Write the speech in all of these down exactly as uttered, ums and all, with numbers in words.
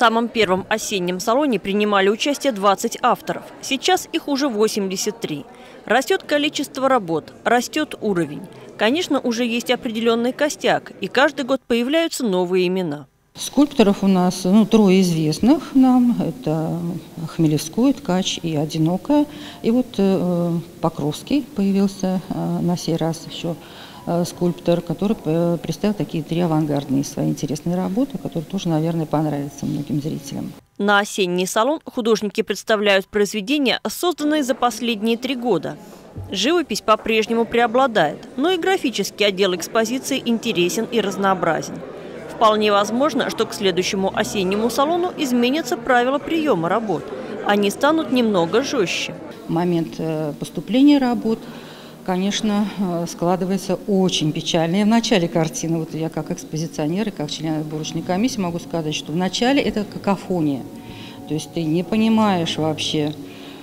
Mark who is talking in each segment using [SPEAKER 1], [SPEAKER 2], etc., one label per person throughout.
[SPEAKER 1] самом первом осеннем салоне принимали участие двадцать авторов. Сейчас их уже восемьдесят три. Растет количество работ, растет уровень. Конечно, уже есть определенный костяк, и каждый год появляются новые имена.
[SPEAKER 2] Скульпторов у нас ну, трое известных нам. Это Хмелевской, Ткач и Одинокая. И вот э, Покровский появился э, на сей раз еще э, скульптор, который э, представил такие три авангардные свои интересные работы, которые тоже, наверное, понравятся многим зрителям.
[SPEAKER 1] На осенний салон художники представляют произведения, созданные за последние три года. Живопись по-прежнему преобладает, но и графический отдел экспозиции интересен и разнообразен. Вполне возможно, что к следующему осеннему салону изменятся правила приема работ. Они станут немного жестче.
[SPEAKER 2] Момент поступления работ, конечно, складывается очень печально. И в начале картины, вот я как экспозиционер и как член отборочной комиссии могу сказать, что в начале это какофония. То есть ты не понимаешь вообще,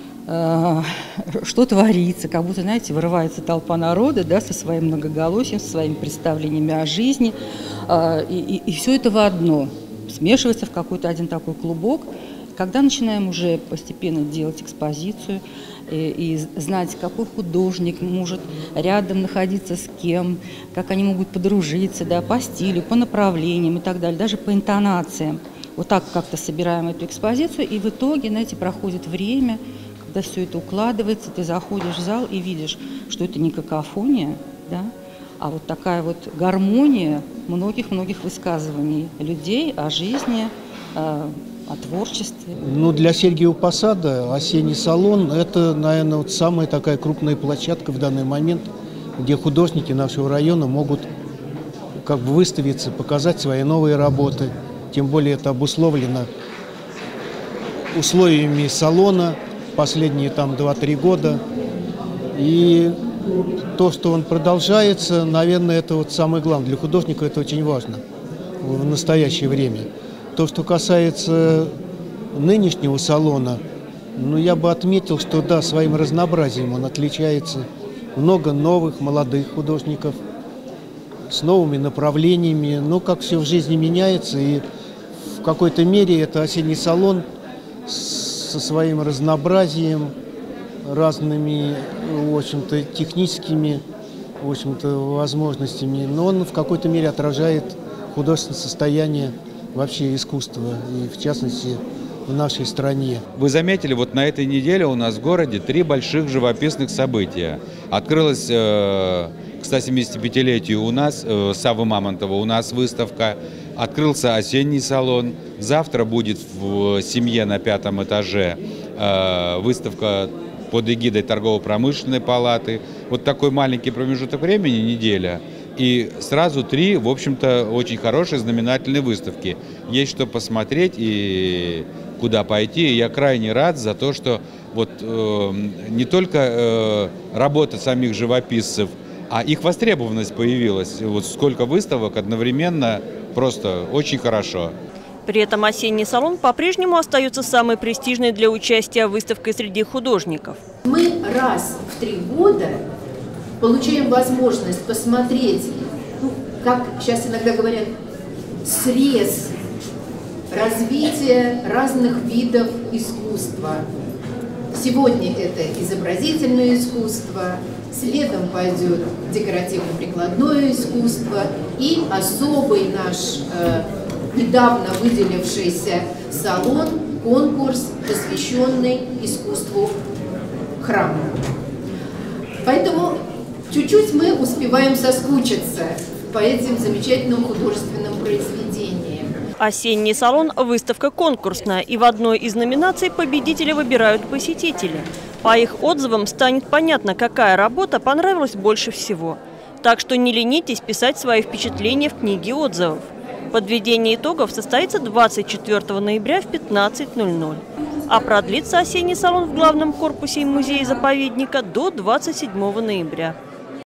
[SPEAKER 2] что творится, как будто, знаете, вырывается толпа народа, да, со своим многоголосием, со своими представлениями о жизни, и, и, и все это в одно, смешивается в какой-то один такой клубок. Когда начинаем уже постепенно делать экспозицию и, и знать, какой художник может рядом находиться с кем, как они могут подружиться, да, по стилю, по направлениям и так далее, даже по интонациям. Вот так как-то собираем эту экспозицию, и в итоге, знаете, проходит время, когда все это укладывается, ты заходишь в зал и видишь, что это не какофония, да, а вот такая вот гармония многих-многих высказываний людей о жизни, о, о творчестве.
[SPEAKER 3] Ну, для Сергиева Посада осенний салон – это, наверное, вот самая такая крупная площадка в данный момент, где художники нашего района могут как бы выставиться, показать свои новые работы. Тем более это обусловлено условиями салона последние там два-три года. И то, что он продолжается, наверное, это вот самое главное. Для художника это очень важно в настоящее время. То, что касается нынешнего салона, ну, я бы отметил, что да, своим разнообразием он отличается. Много новых, молодых художников с новыми направлениями. Ну, как все в жизни меняется, и в какой-то мере это осенний салон со своим разнообразием, разными, в общем-то, техническими, в общем-то, возможностями, но он в какой-то мере отражает художественное состояние вообще искусства, и в частности в нашей стране.
[SPEAKER 4] Вы заметили, вот на этой неделе у нас в городе три больших живописных события. Открылась э, к ста семидесятипятилетию у нас, э, Саввы Мамонтова, у нас выставка. Открылся осенний салон. Завтра будет в «Семье» на пятом этаже э, выставка под эгидой торгово-промышленной палаты. Вот такой маленький промежуток времени, неделя. И сразу три, в общем-то, очень хорошие знаменательные выставки. Есть что посмотреть и куда пойти. И я крайне рад за то, что вот, э, не только э, работа самих живописцев, а их востребованность появилась. Вот сколько выставок одновременно, просто очень хорошо.
[SPEAKER 1] При этом осенний салон по-прежнему остается самой престижной для участия выставкой среди художников.
[SPEAKER 5] Мы раз в три года получаем возможность посмотреть, ну, как сейчас иногда говорят, срез развития разных видов искусства. Сегодня это изобразительное искусство, следом пойдет декоративно-прикладное искусство и особый наш э, недавно выделившийся салон, конкурс, посвященный искусству храма. Поэтому чуть-чуть мы успеваем соскучиться по этим замечательным художественным произведениям.
[SPEAKER 1] Осенний салон – выставка конкурсная, и в одной из номинаций победителя выбирают посетители. По их отзывам станет понятно, какая работа понравилась больше всего. Так что не ленитесь писать свои впечатления в книге отзывов. Подведение итогов состоится двадцать четвёртого ноября в пятнадцать ноль ноль. А продлится осенний салон в главном корпусе музея-заповедника до двадцать седьмого ноября.